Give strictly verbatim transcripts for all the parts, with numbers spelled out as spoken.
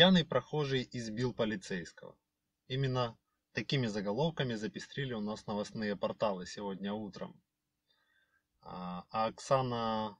Пьяный прохожий избил полицейского. Именно такими заголовками запестрили у нас новостные порталы сегодня утром. А Оксана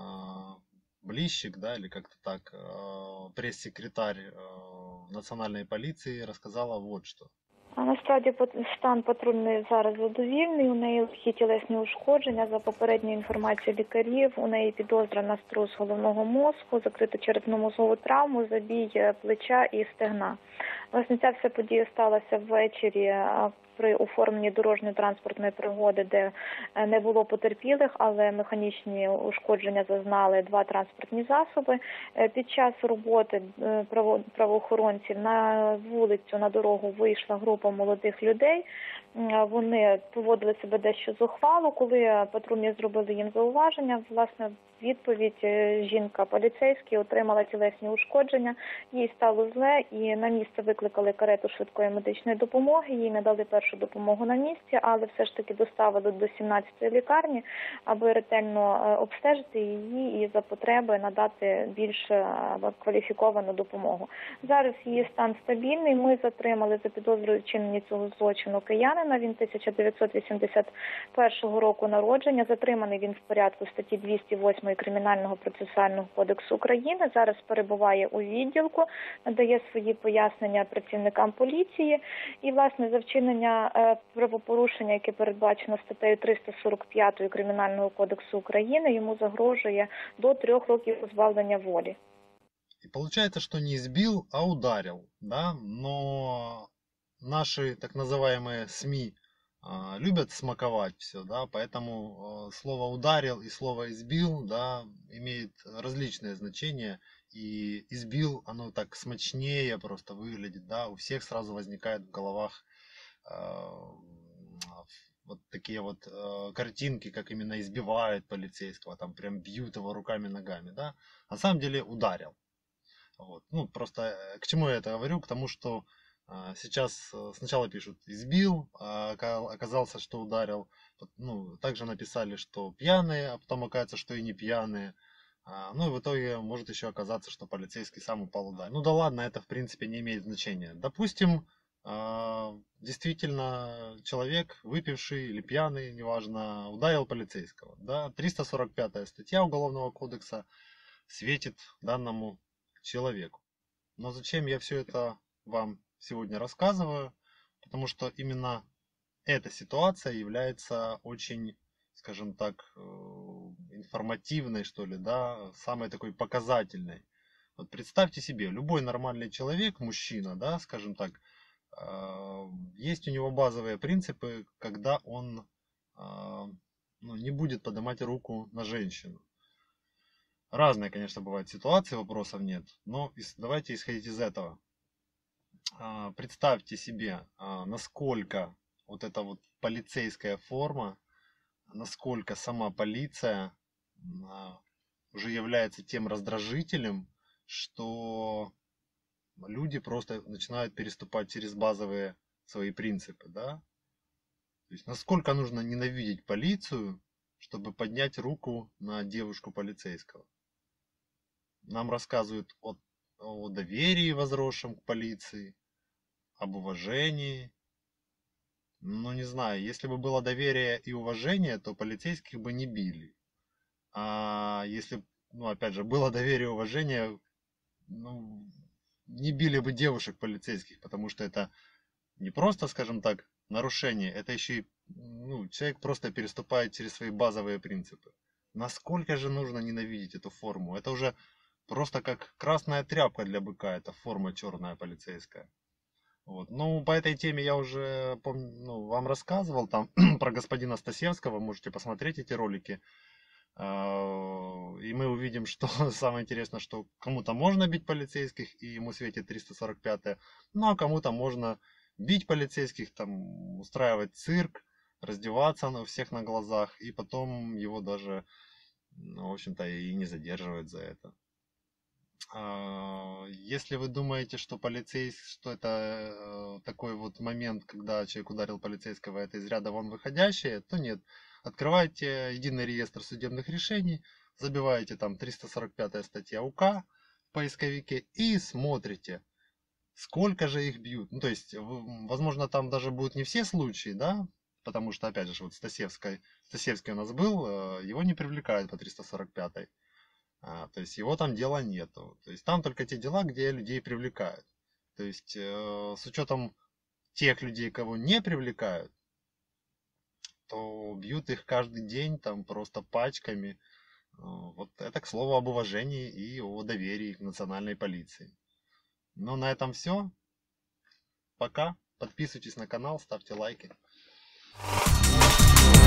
Блищик, да, или как-то так, пресс-секретарь національної поліції, розказала вот що. А насправді стан патрульної зараз задовільний, у неї легкі тілесні ушкодження, за попередньою інформацією лікарів, у неї підозра на струс головного мозку, закриту черепно-мозгову травму, забій плеча і стегна. Власне, ця вся подія сталася ввечері при оформленні дорожньо-транспортної пригоди, де не було потерпілих, але механічні ушкодження зазнали два транспортні засоби. Під час роботи правоохоронців на вулицю, на дорогу вийшла група молодих людей. Вони поводили себе дещо зухвало, коли патрульні зробили їм зауваження. Власне, відповідь жінка поліцейський отримала тілесні ушкодження, їй стало зле і на місце викликали карету швидкої медичної допомоги, їй надали першу допомогу на місці, але все ж таки доставили до сімнадцятої лікарні, аби ретельно обстежити її і за потреби надати більш кваліфіковану допомогу. Зараз її стан стабільний, ми затримали за підозрою вчинення цього злочину киянина, він тисяча дев'ятсот вісімдесят першого року народження, затриманий він в порядку статті двісті восьмої Кримінального процесуального кодексу України, зараз перебуває у відділку, надає свої пояснення працівникам поліції і, власне, за вчинення правопорушення, яке передбачено статтею триста сорок п'ять Кримінального кодексу України, йому загрожує до трьох років позбавлення волі. И получается, что не избил, а ударил, да, но наши так называемые СМИ а, любят смаковать все, да, поэтому а, слово ударил и слово избил, да, имеет различные значения, и избил, оно так смачнее просто выглядит, да, у всех сразу возникает в головах а, вот такие вот э, картинки, как именно избивают полицейского, там прям бьют его руками, ногами, да, на самом деле ударил. Вот. Ну, просто к чему я это говорю? К тому, что э, сейчас э, сначала пишут избил, а оказался, что ударил. Ну, также написали, что пьяные, а потом оказывается, что и не пьяные. А, ну и в итоге может еще оказаться, что полицейский сам упал ударил. Ну да ладно, это в принципе не имеет значения. Допустим, э, действительно человек, выпивший или пьяный, неважно, ударил полицейского. Да? триста сорок пятая статья Уголовного кодекса светит данному человеку. Но зачем я все это вам сегодня рассказываю? Потому что именно эта ситуация является очень, скажем так, информативной, что ли, да, самой такой показательной. Вот представьте себе, любой нормальный человек, мужчина, да, скажем так, есть у него базовые принципы, когда он ну, не будет поднимать руку на женщину. Разные, конечно, бывают ситуации, вопросов нет, но давайте исходить из этого. Представьте себе, насколько вот эта вот полицейская форма, насколько сама полиция уже является тем раздражителем, что люди просто начинают переступать через базовые свои принципы, да? То есть насколько нужно ненавидеть полицию, чтобы поднять руку на девушку полицейского. Нам рассказывают о, о доверии, возросшем к полиции, об уважении. Ну, не знаю, если бы было доверие и уважение, то полицейских бы не били. А если, ну, опять же, было доверие и уважение, ну, не били бы девушек полицейских, потому что это не просто, скажем так, нарушение, это еще и, ну, человек просто переступает через свои базовые принципы. Насколько же нужно ненавидеть эту форму? Это уже просто как красная тряпка для быка, это форма черная полицейская. Вот. Ну, по этой теме я уже помню, ну, вам рассказывал там про господина Стасевского, можете посмотреть эти ролики. И мы увидим, что самое интересное, что кому-то можно бить полицейских, и ему светит триста сорок пятая, ну а кому-то можно бить полицейских, там, устраивать цирк, раздеваться на всех на глазах, и потом его даже, ну, в общем-то, и не задерживают за это. Если вы думаете, что полицейский, что это такой вот момент, когда человек ударил полицейского, это из ряда вон выходящее, то нет. Открывайте единый реестр судебных решений, забиваете там триста сорок пятая статья УК в поисковике и смотрите, сколько же их бьют. Ну, то есть, в- возможно, там даже будут не все случаи, да, потому что, опять же, вот Стасевской, Стасевский у нас был, э, его не привлекают по триста сорок пятой. А, то есть его там дела нету. То есть там только те дела, где людей привлекают. То есть э, с учетом тех людей, кого не привлекают, то бьют их каждый день там просто пачками. Э, Вот это к слову об уважении и о доверии к национальной полиции. Ну, на этом все. Пока. Подписывайтесь на канал, ставьте лайки.